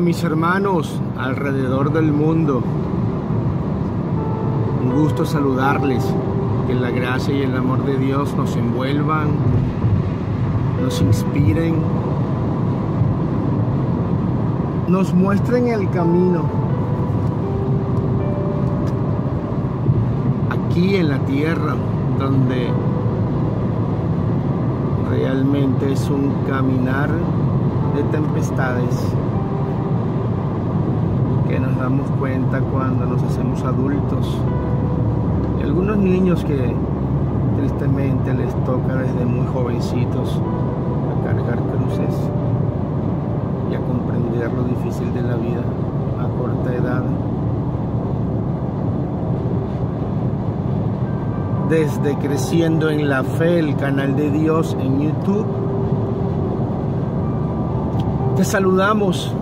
a mis hermanos alrededor del mundo. Un gusto saludarles. Que la gracia y el amor de Dios nos envuelvan, nos inspiren, nos muestren el camino aquí en la tierra, donde realmente es un caminar de tempestades que nos damos cuenta cuando nos hacemos adultos. Y algunos niños que tristemente les toca desde muy jovencitos a cargar cruces y a comprender lo difícil de la vida a corta edad. Desde Creciendo en la Fe, el canal de Dios en YouTube, te saludamos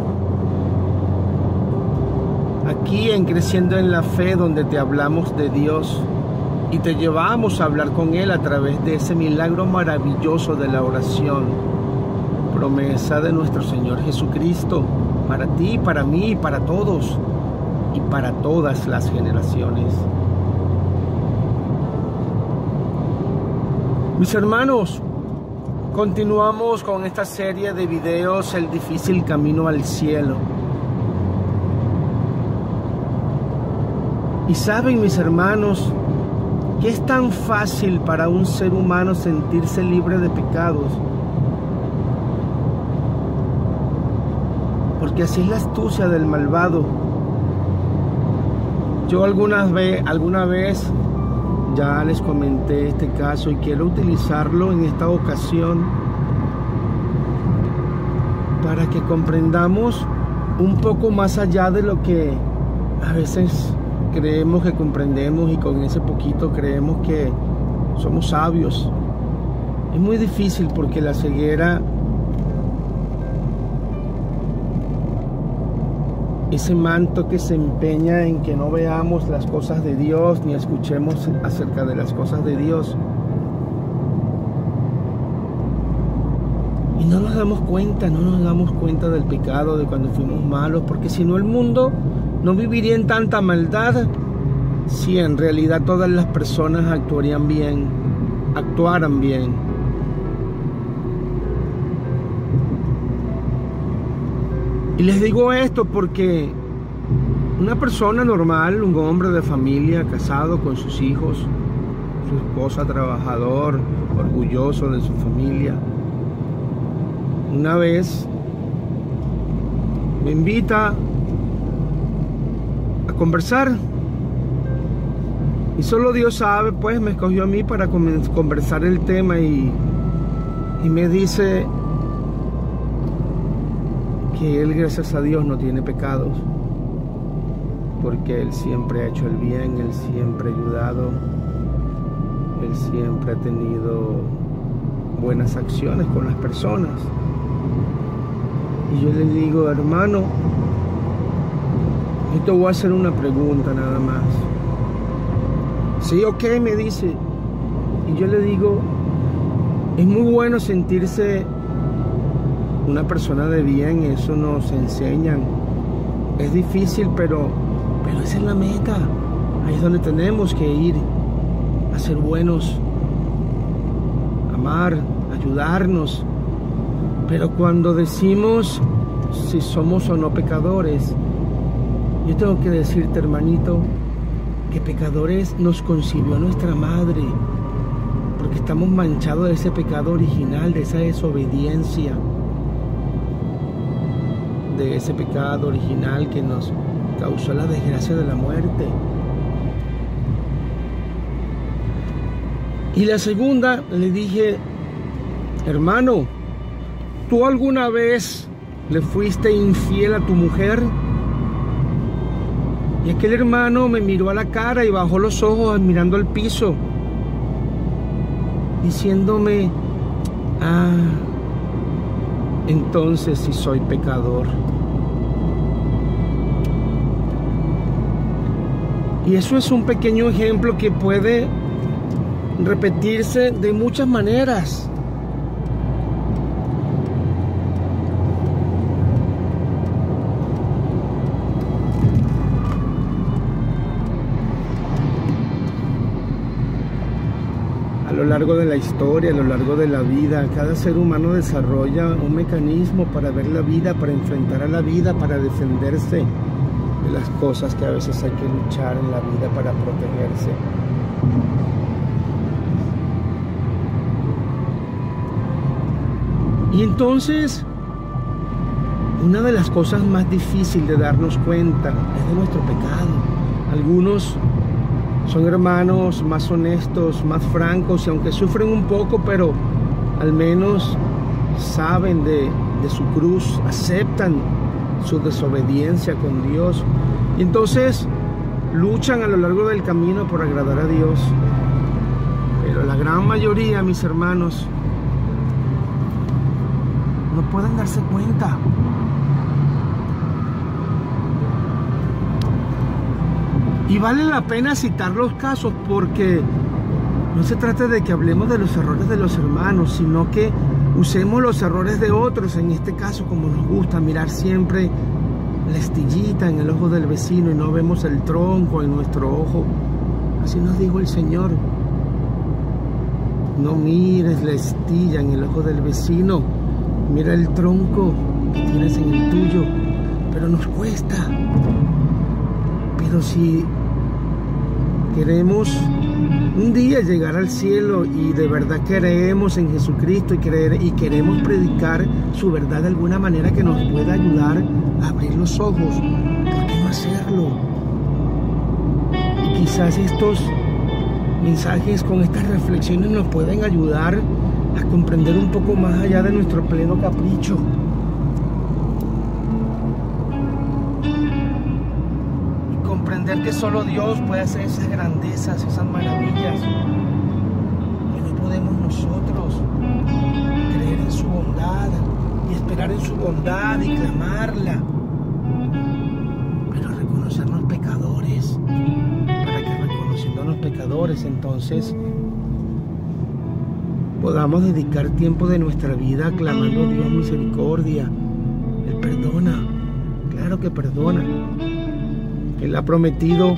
aquí en Creciendo en la Fe, donde te hablamos de Dios y te llevamos a hablar con Él a través de ese milagro maravilloso de la oración, promesa de nuestro Señor Jesucristo, para ti, para mí, para todos y para todas las generaciones. Mis hermanos, continuamos con esta serie de videos, El difícil camino al cielo. Y saben, mis hermanos, que es tan fácil para un ser humano sentirse libre de pecados, porque así es la astucia del malvado. Yo alguna vez ya les comenté este caso y quiero utilizarlo en esta ocasión para que comprendamos un poco más allá de lo que a veces creemos que comprendemos, y con ese poquito creemos que somos sabios. Es muy difícil porque la ceguera, ese manto que se empeña en que no veamos las cosas de Dios ni escuchemos acerca de las cosas de Dios, y no nos damos cuenta del pecado, de cuando fuimos malos, porque si no, el mundo no viviría en tanta maldad si en realidad todas las personas actuaran bien. Y les digo esto porque una persona normal, un hombre de familia, casado con sus hijos, su esposa, trabajador, orgulloso de su familia, una vez me invita a conversar, y solo Dios sabe, pues me escogió a mí para conversar el tema, y me dice que él, gracias a Dios, no tiene pecados, porque él siempre ha hecho el bien, él siempre ha ayudado, él siempre ha tenido buenas acciones con las personas. Y yo le digo: hermano, yo te voy a hacer una pregunta nada más. Sí, ok, me dice. Y yo le digo: es muy bueno sentirse una persona de bien, eso nos enseñan. Es difícil, pero esa es la meta. Ahí es donde tenemos que ir, a ser buenos, amar, ayudarnos. Pero cuando decimos si somos o no pecadores, yo tengo que decirte, hermanito, que pecadores nos concibió nuestra madre, porque estamos manchados de ese pecado original, de esa desobediencia, de ese pecado original que nos causó la desgracia de la muerte. Y la segunda, le dije: hermano, ¿tú alguna vez le fuiste infiel a tu mujer? Y aquel hermano me miró a la cara y bajó los ojos mirando al piso, diciéndome: ah, entonces sí soy pecador. Y eso es un pequeño ejemplo que puede repetirse de muchas maneras. lo largo de la historia, a lo largo de la vida, cada ser humano desarrolla un mecanismo para ver la vida, para enfrentar a la vida, para defenderse de las cosas que a veces hay que luchar en la vida para protegerse. Y entonces, una de las cosas más difíciles de darnos cuenta es de nuestro pecado. Algunos son hermanos más honestos, más francos, y aunque sufren un poco, pero al menos saben de su cruz, aceptan su desobediencia con Dios. Y entonces luchan a lo largo del camino por agradar a Dios. Pero la gran mayoría, mis hermanos, no pueden darse cuenta. Y vale la pena citar los casos, porque no se trata de que hablemos de los errores de los hermanos, sino que usemos los errores de otros. En este caso, como nos gusta mirar siempre la estillita en el ojo del vecino y no vemos el tronco en nuestro ojo. Así nos dijo el Señor: no mires la estilla en el ojo del vecino, mira el tronco que tienes en el tuyo. Pero nos cuesta. Pero si queremos un día llegar al cielo y de verdad creemos en Jesucristo y queremos predicar su verdad de alguna manera que nos pueda ayudar a abrir los ojos, ¿por qué no hacerlo? Y quizás estos mensajes con estas reflexiones nos pueden ayudar a comprender un poco más allá de nuestro pleno capricho. Comprender que solo Dios puede hacer esas grandezas, esas maravillas, que no podemos nosotros. Creer en su bondad y esperar en su bondad y clamarla, pero reconocernos pecadores, para que reconociéndonos pecadores entonces podamos dedicar tiempo de nuestra vida clamando a Dios misericordia. Él perdona, claro que perdona. Él ha prometido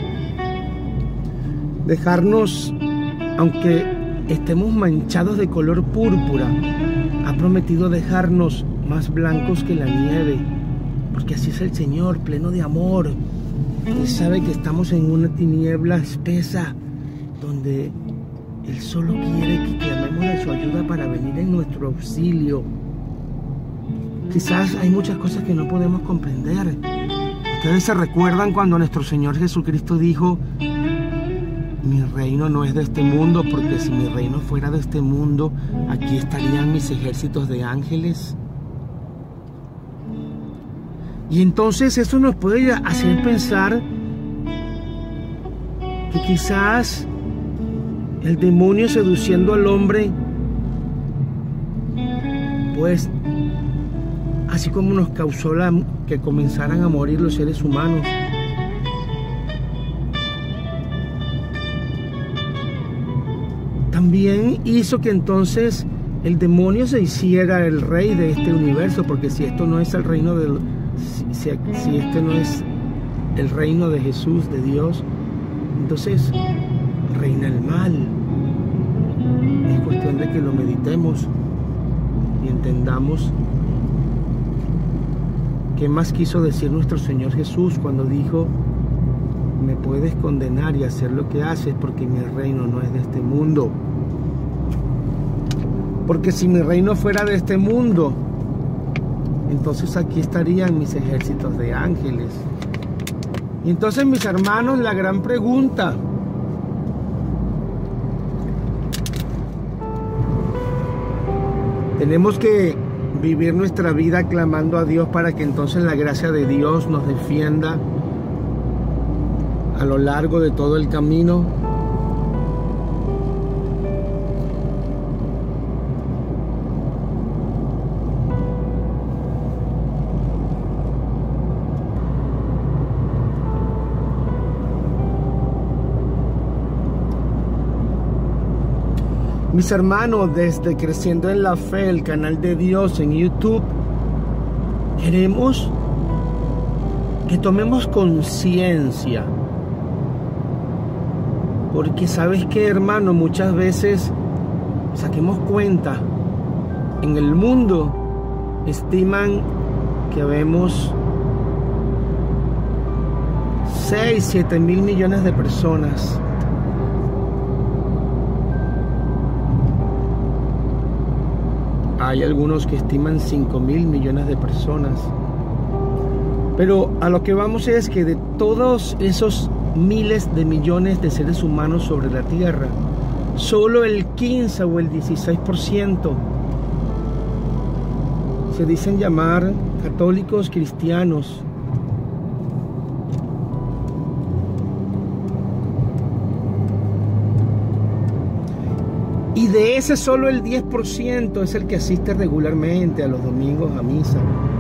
dejarnos, aunque estemos manchados de color púrpura, ha prometido dejarnos más blancos que la nieve, porque así es el Señor, pleno de amor. Él sabe que estamos en una tiniebla espesa, donde Él solo quiere que clamemos de su ayuda para venir en nuestro auxilio. Quizás hay muchas cosas que no podemos comprender. Ustedes se recuerdan cuando nuestro Señor Jesucristo dijo: mi reino no es de este mundo, porque si mi reino fuera de este mundo, aquí estarían mis ejércitos de ángeles. Y entonces eso nos puede hacer pensar que quizás el demonio seduciendo al hombre, pues así como nos causó que comenzaran a morir los seres humanos, también hizo que entonces el demonio se hiciera el rey de este universo, porque si esto no es el reino de si este no es el reino de Jesús, de Dios, entonces reina el mal. Es cuestión de que lo meditemos y entendamos qué más quiso decir nuestro Señor Jesús cuando dijo: me puedes condenar y hacer lo que haces, porque mi reino no es de este mundo. Porque si mi reino fuera de este mundo, entonces aquí estarían mis ejércitos de ángeles. Y entonces, mis hermanos, la gran pregunta: tenemos que vivir nuestra vida clamando a Dios para que entonces la gracia de Dios nos defienda a lo largo de todo el camino. Mis hermanos, desde Creciendo en la Fe, el canal de Dios en YouTube, queremos que tomemos conciencia Porque ¿sabes qué, hermano? Muchas veces, saquemos cuenta, en el mundo estiman que vemos 6, 7 mil millones de personas. Hay algunos que estiman 5 mil millones de personas. Pero a lo que vamos es que de todos esos miles de millones de seres humanos sobre la tierra, solo el 15 o el 16% se dicen llamar católicos cristianos. Y de ese solo el 10% es el que asiste regularmente a los domingos a misa.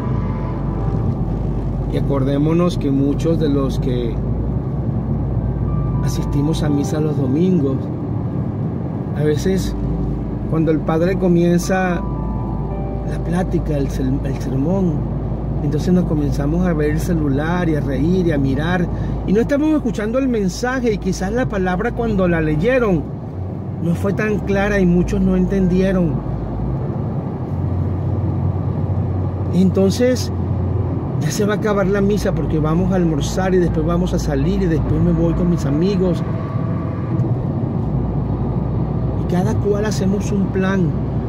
Y acordémonos que muchos de los que asistimos a misa los domingos, a veces cuando el padre comienza la plática, el sermón, entonces nos comenzamos a ver el celular y a reír y a mirar, y no estamos escuchando el mensaje, y quizás la palabra cuando la leyeron no fue tan clara y muchos no entendieron. Entonces ya se va a acabar la misa porque vamos a almorzar y después vamos a salir y después me voy con mis amigos. Y cada cual hacemos un plan.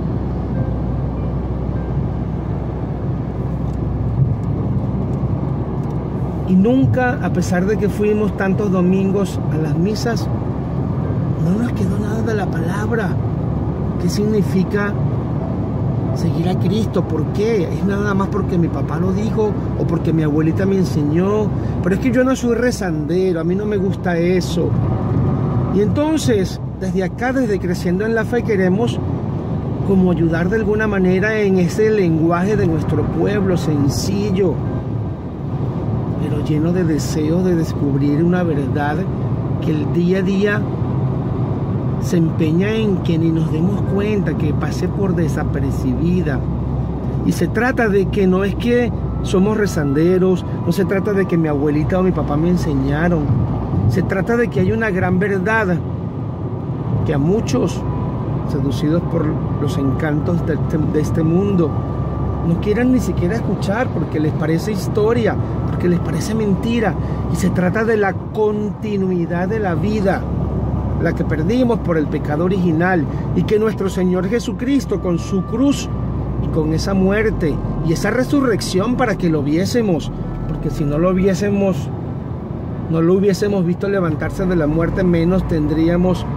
Y nunca, a pesar de que fuimos tantos domingos a las misas, no nos quedó nada de la palabra. ¿Qué significa seguir a Cristo? ¿Por qué? ¿Es nada más porque mi papá lo dijo o porque mi abuelita me enseñó? Pero es que yo no soy rezandero, a mí no me gusta eso. Y entonces, desde acá, desde Creciendo en la Fe, queremos como ayudar de alguna manera en ese lenguaje de nuestro pueblo, sencillo, pero lleno de deseos de descubrir una verdad que el día a día se empeña en que ni nos demos cuenta, que pase por desapercibida. Y se trata de que no es que somos rezanderos, no se trata de que mi abuelita o mi papá me enseñaron, se trata de que hay una gran verdad que a muchos, seducidos por los encantos de este mundo, no quieran ni siquiera escuchar porque les parece historia, porque les parece mentira. Y se trata de la continuidad de la vida, la que perdimos por el pecado original, y que nuestro Señor Jesucristo, con su cruz y con esa muerte y esa resurrección, para que lo viésemos, porque si no lo viésemos, no lo hubiésemos visto levantarse de la muerte, menos tendríamos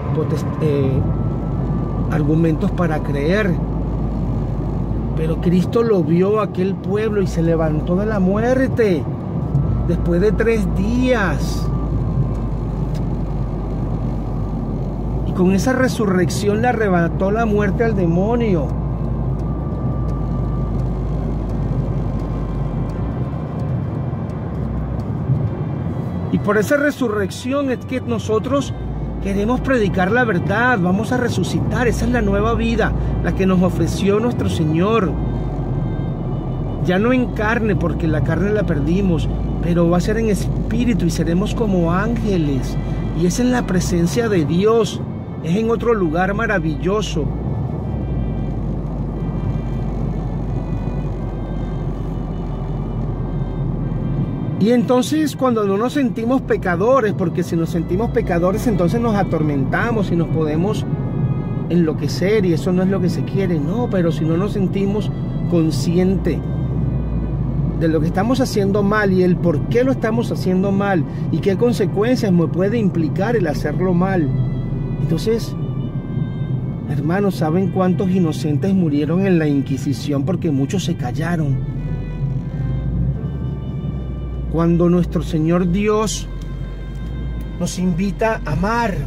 argumentos para creer. Pero Cristo lo vio a aquel pueblo y se levantó de la muerte después de 3 días. Con esa resurrección le arrebató la muerte al demonio. Y por esa resurrección es que nosotros queremos predicar la verdad. Vamos a resucitar. Esa es la nueva vida, la que nos ofreció nuestro Señor. Ya no en carne, porque la carne la perdimos, pero va a ser en espíritu y seremos como ángeles. Y es en la presencia de Dios. Es en otro lugar maravilloso. Y entonces cuando no nos sentimos pecadores, porque si nos sentimos pecadores entonces nos atormentamos y nos podemos enloquecer, y eso no es lo que se quiere, no. Pero si no nos sentimos conscientes de lo que estamos haciendo mal y el por qué lo estamos haciendo mal y qué consecuencias me puede implicar el hacerlo mal, entonces, hermanos, ¿saben cuántos inocentes murieron en la Inquisición porque muchos se callaron? Cuando nuestro Señor Dios nos invita a amar,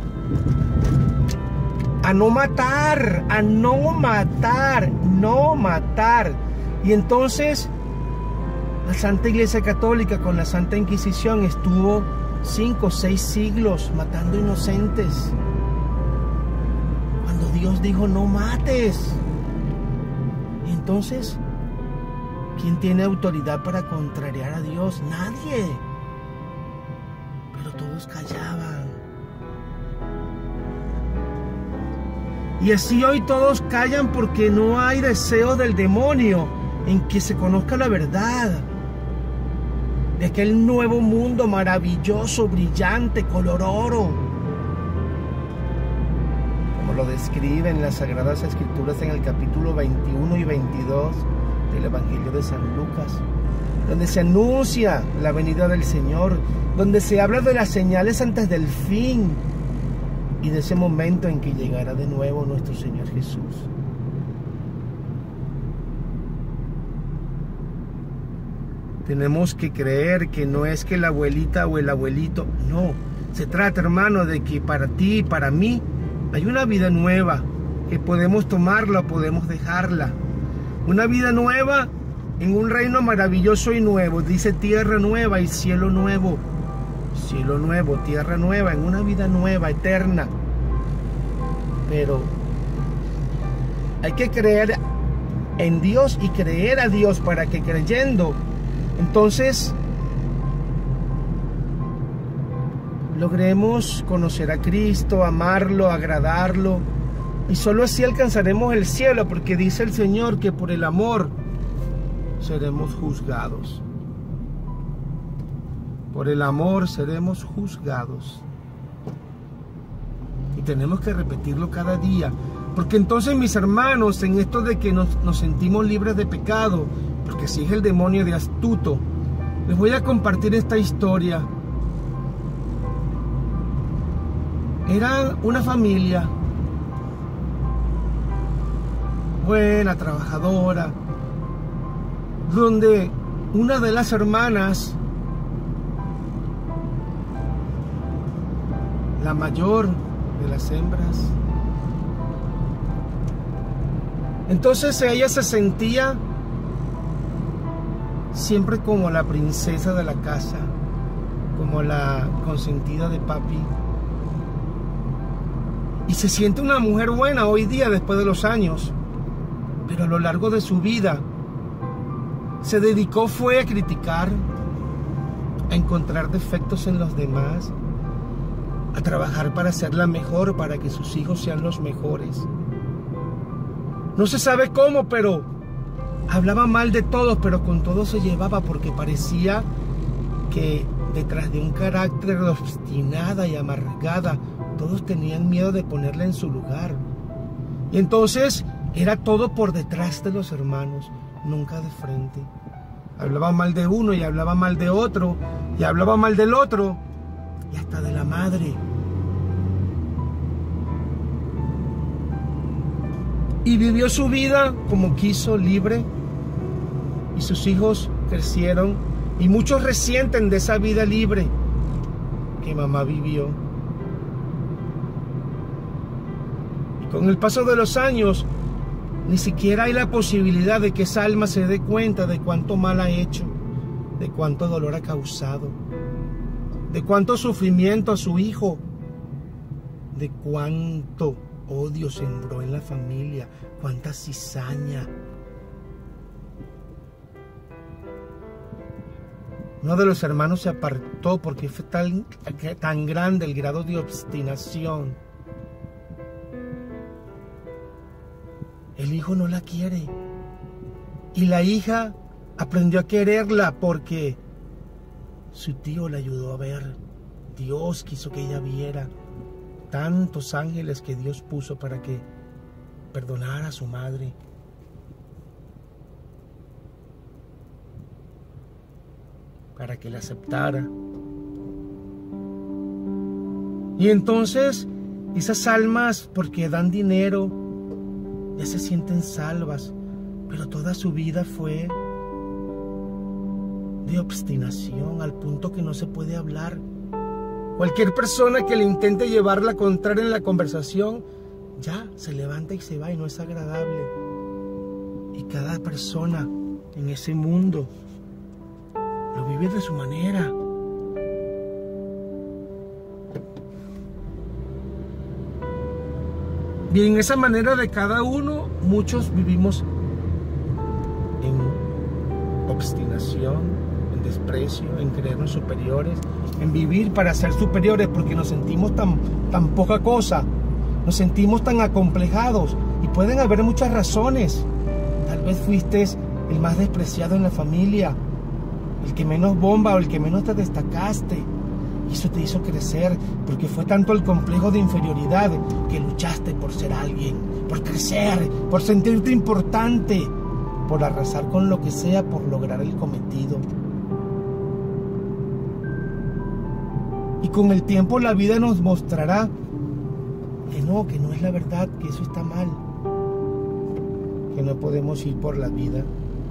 a no matar, a no matar, no matar. Y entonces la Santa Iglesia Católica con la Santa Inquisición estuvo 5 o 6 siglos matando inocentes, cuando Dios dijo no mates. Y entonces, ¿quién tiene autoridad para contrariar a Dios? Nadie. Pero todos callaban. Y así hoy todos callan porque no hay deseo del demonio en que se conozca la verdad de aquel nuevo mundo maravilloso, brillante, color oro, como lo describen las Sagradas Escrituras en el capítulo 21 y 22 del Evangelio de San Lucas, donde se anuncia la venida del Señor, donde se habla de las señales antes del fin y de ese momento en que llegará de nuevo nuestro Señor Jesús. Tenemos que creer que no es que la abuelita o el abuelito, no. Se trata, hermano, de que para ti y para mí hay una vida nueva, que podemos tomarla o podemos dejarla. Una vida nueva en un reino maravilloso y nuevo. Dice tierra nueva y cielo nuevo. Cielo nuevo, tierra nueva, en una vida nueva, eterna. Pero hay que creer en Dios y creer a Dios para que creyendo, entonces logremos conocer a Cristo, amarlo, agradarlo, y solo así alcanzaremos el cielo, porque dice el Señor que por el amor seremos juzgados. Por el amor seremos juzgados. Y tenemos que repetirlo cada día, porque entonces, mis hermanos, en esto de que nos sentimos libres de pecado, porque si es el demonio de astuto, les voy a compartir esta historia. Era una familia buena, trabajadora, donde una de las hermanas, la mayor de las hembras, entonces ella se sentía siempre como la princesa de la casa, como la consentida de papi, y se siente una mujer buena hoy día después de los años, pero a lo largo de su vida se dedicó fue a criticar, a encontrar defectos en los demás, a trabajar para ser la mejor, para que sus hijos sean los mejores. No se sabe cómo, pero hablaba mal de todos, pero con todos se llevaba, porque parecía que detrás de un carácter obstinada y amargada, todos tenían miedo de ponerla en su lugar. Y entonces era todo por detrás de los hermanos, nunca de frente. Hablaba mal de uno y hablaba mal de otro, y hablaba mal del otro, y hasta de la madre. Y vivió su vida como quiso, libre, y sus hijos crecieron, y muchos resienten de esa vida libre que mamá vivió. Y con el paso de los años, ni siquiera hay la posibilidad de que esa alma se dé cuenta de cuánto mal ha hecho, de cuánto dolor ha causado, de cuánto sufrimiento a su hijo, de cuánto odio sembró en la familia, cuánta cizaña. Uno de los hermanos se apartó porque fue tan grande el grado de obstinación. El hijo no la quiere, y la hija aprendió a quererla porque su tío la ayudó a ver. Dios quiso que ella viera tantos ángeles que Dios puso para que perdonara a su madre. Para que la aceptara. Y entonces esas almas, porque dan dinero, ya se sienten salvas, pero toda su vida fue de obstinación, al punto que no se puede hablar. Cualquier persona que le intente llevar la contraria en la conversación, ya se levanta y se va, y no es agradable. Y cada persona en ese mundo lo vive de su manera. Y en esa manera de cada uno, muchos vivimos en obstinación, en desprecio, en creernos superiores, en vivir para ser superiores porque nos sentimos tan poca cosa. nos sentimos tan acomplejados y pueden haber muchas razones. Tal vez fuiste el más despreciado en la familia, el que menos bomba o el que menos te destacaste. Y eso te hizo crecer porque fue tanto el complejo de inferioridad que luchaste por ser alguien, por crecer, por sentirte importante, por arrasar con lo que sea por lograr el cometido. Y con el tiempo la vida nos mostrará que no es la verdad, que eso está mal, que no podemos ir por la vida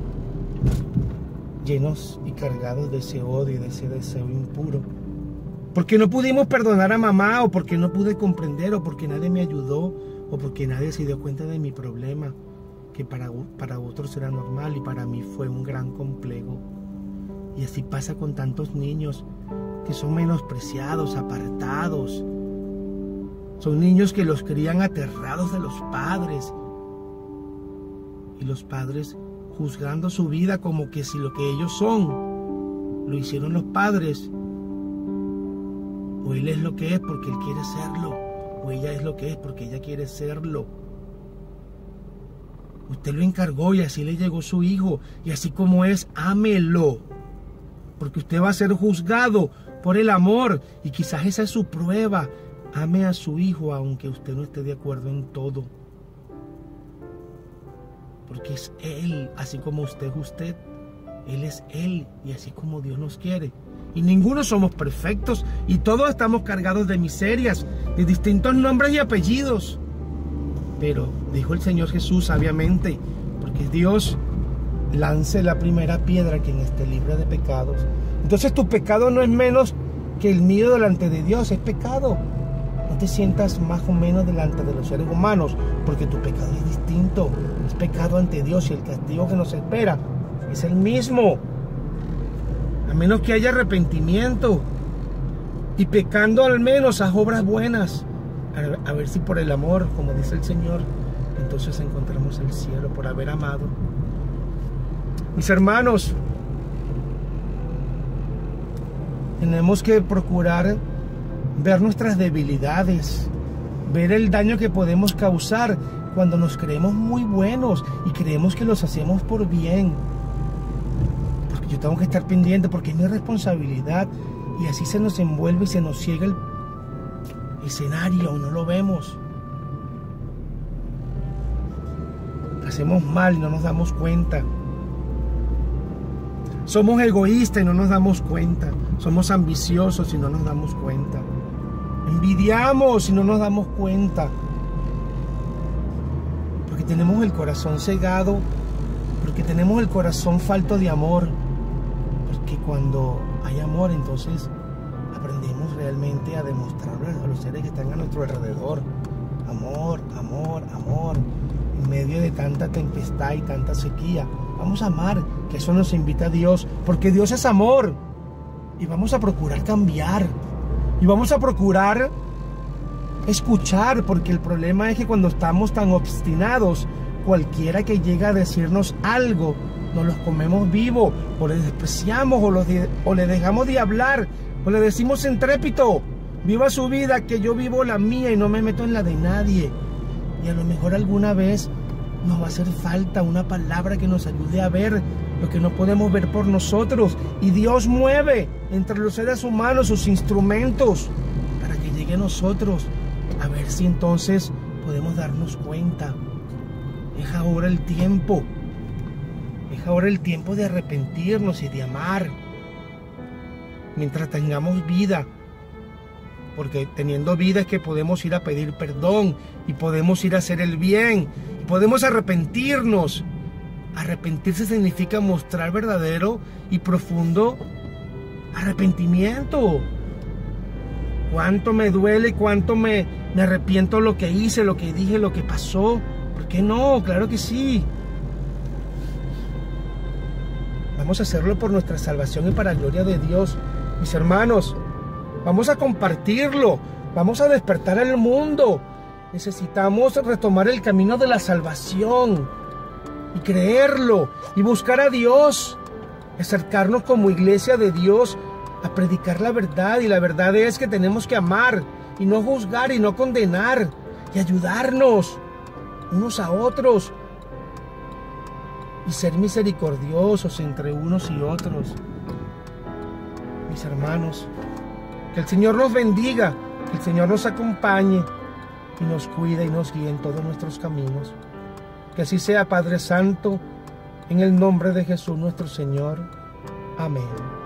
llenos y cargados de ese odio y de ese deseo impuro. Porque no pudimos perdonar a mamá, o porque no pude comprender, o porque nadie me ayudó, o porque nadie se dio cuenta de mi problema, que para otros era normal y para mí fue un gran complejo. Y así pasa con tantos niños que son menospreciados, apartados. Son niños que los crían aterrados de los padres. Y los padres juzgando su vida como que si lo que ellos son lo hicieron los padres. O él es lo que es porque él quiere serlo, o ella es lo que es porque ella quiere serlo. Usted lo encargó y así le llegó su hijo, y así como es, ámelo, porque usted va a ser juzgado por el amor, y quizás esa es su prueba. Ame a su hijo aunque usted no esté de acuerdo en todo, porque es él, así como usted es usted. Él es él, y así como Dios nos quiere. Y ninguno somos perfectos, y todos estamos cargados de miserias, de distintos nombres y apellidos. Pero dijo el Señor Jesús sabiamente, porque es Dios: lance la primera piedra quien esté libre de pecados. Entonces tu pecado no es menos que el mío delante de Dios, es pecado. No te sientas más o menos delante de los seres humanos, porque tu pecado es distinto, es pecado ante Dios, y el castigo que nos espera es el mismo. A menos que haya arrepentimiento, y pecando al menos haz obras buenas, a ver si por el amor, como dice el Señor, entonces encontramos el cielo por haber amado. Mis hermanos, tenemos que procurar ver nuestras debilidades, ver el daño que podemos causar cuando nos creemos muy buenos y creemos que los hacemos por bien. Yo tengo que estar pendiente porque es mi responsabilidad, y así se nos envuelve y se nos ciega el escenario, no lo vemos. Hacemos mal y no nos damos cuenta. Somos egoístas y no nos damos cuenta. Somos ambiciosos y no nos damos cuenta. Envidiamos y no nos damos cuenta. Porque tenemos el corazón cegado, porque tenemos el corazón falto de amor. Que cuando hay amor, entonces aprendemos realmente a demostrarle a los seres que están a nuestro alrededor amor, amor, amor. En medio de tanta tempestad y tanta sequía, vamos a amar, que eso nos invita a Dios, porque Dios es amor. Y vamos a procurar cambiar, y vamos a procurar escuchar, porque el problema es que cuando estamos tan obstinados, cualquiera que llega a decirnos algo, nos los comemos vivo, o les despreciamos, o le dejamos de hablar, o le decimos en trépito: viva su vida, que yo vivo la mía y no me meto en la de nadie. Y a lo mejor alguna vez nos va a hacer falta una palabra que nos ayude a ver lo que no podemos ver por nosotros, y Dios mueve entre los seres humanos sus instrumentos para que llegue a nosotros, a ver si entonces podemos darnos cuenta. Es ahora el tiempo. Es ahora el tiempo de arrepentirnos y de amar mientras tengamos vida, porque teniendo vida es que podemos ir a pedir perdón, y podemos ir a hacer el bien, y podemos arrepentirnos. Arrepentirse significa mostrar verdadero y profundo arrepentimiento. Cuánto me duele, cuánto me arrepiento lo que hice, lo que dije, lo que pasó. ¿Por qué no? Claro que sí. Vamos a hacerlo por nuestra salvación y para la gloria de Dios. Mis hermanos, vamos a compartirlo. Vamos a despertar al mundo. Necesitamos retomar el camino de la salvación y creerlo y buscar a Dios. Acercarnos como iglesia de Dios a predicar la verdad. Y la verdad es que tenemos que amar y no juzgar y no condenar. y ayudarnos unos a otros y ser misericordiosos entre unos y otros. Mis hermanos, que el Señor nos bendiga, que el Señor nos acompañe y nos cuide y nos guíe en todos nuestros caminos. Que así sea, Padre Santo, en el nombre de Jesús nuestro Señor. Amén.